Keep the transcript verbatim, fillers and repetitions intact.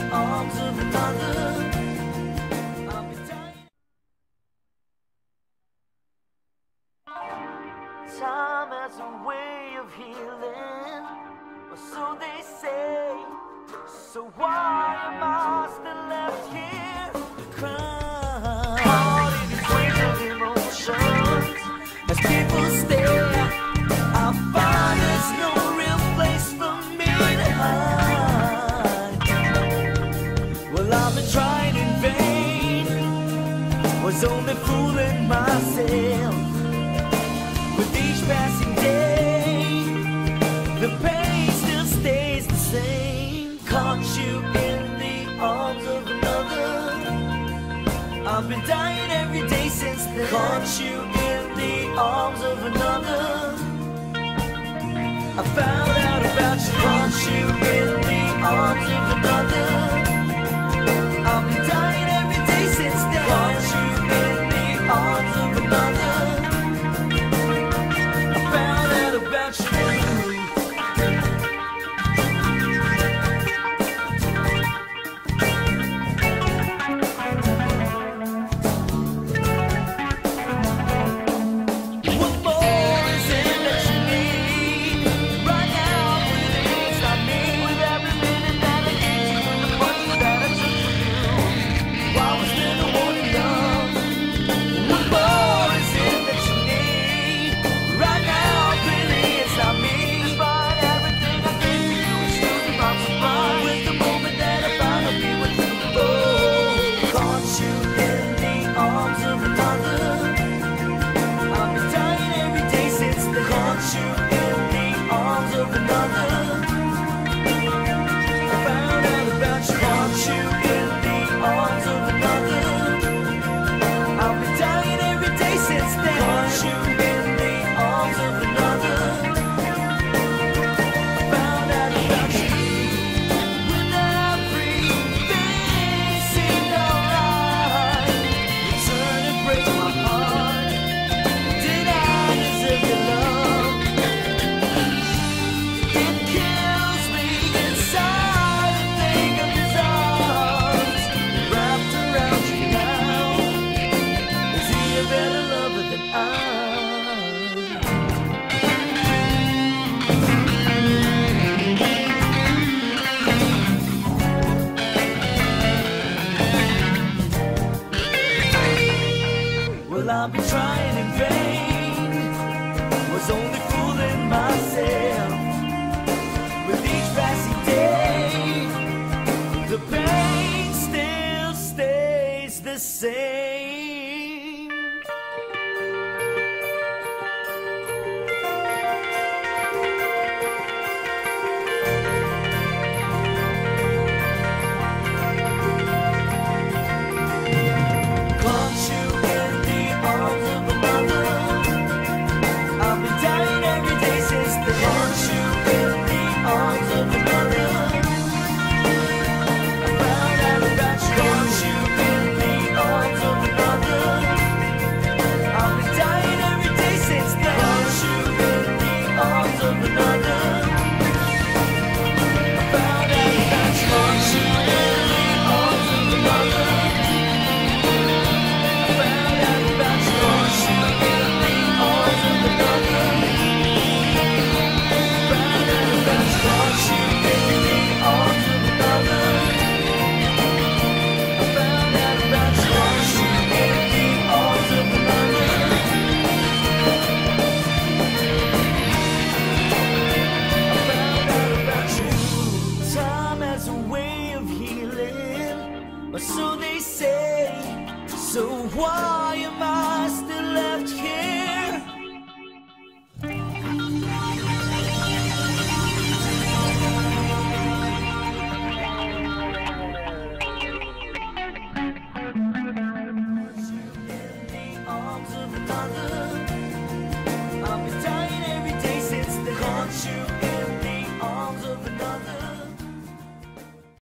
arms of another. I've been dying. Time has a way of healing, or so they say. So why am I still left here crying? Caught in this wave of emotions, as people stare, I find there's no real place for me to hide. Well, I've been trying in vain, was only fooling myself. With each passing day, the pain still stays the same. Caught you in the arms of another. I've been dying every day since then. Caught you in the arms of another. I found out about you. Caught you in